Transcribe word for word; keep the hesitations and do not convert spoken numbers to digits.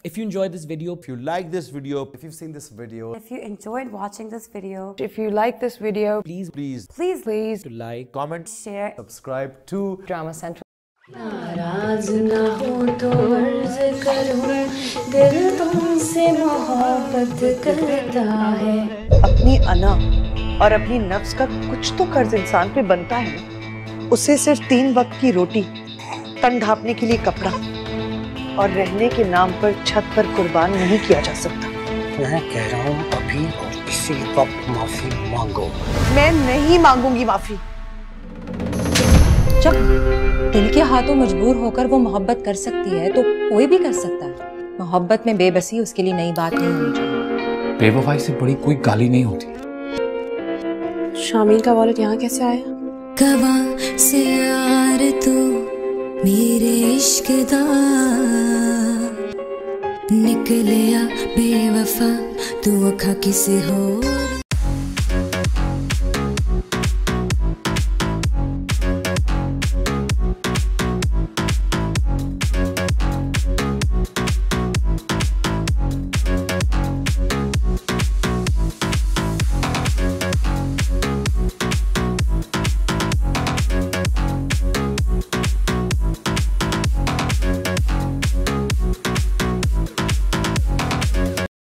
If you enjoyed this video, if you like this video, if you've seen this video, if you enjoyed watching this video, if you like this video, please, please, please, please to like, comment, share, subscribe to Drama Central. नाराज ना हो तो अर्ज करूं, दिल तुमसे मोहब्बत करता है। अपनी अना और अपनी नफ्स का कुछ तो कर्ज इंसान पे बनता है ना। उसे सिर्फ तीन वक्त की रोटी, तन ढांपने के लिए कपड़ा और रहने के नाम पर छत पर कुर्बान नहीं किया जा सकता। मैं कह रहा हूँ अभी और इसी वक्त माफी मांगो। मैं नहीं मांगूंगी माफी। जब दिल के हाथों मजबूर होकर वो मोहब्बत कर सकती है तो कोई भी कर सकता है। मोहब्बत में बेबसी उसके लिए नई बात नहीं होनी चाहिए। बेवफाई से बड़ी कोई गाली नहीं होती। शामील का वॉलेट यहाँ कैसे आया? कवा से यार तू मेरे इश्क दा निकलिया बेवफा तू अखा किसे हो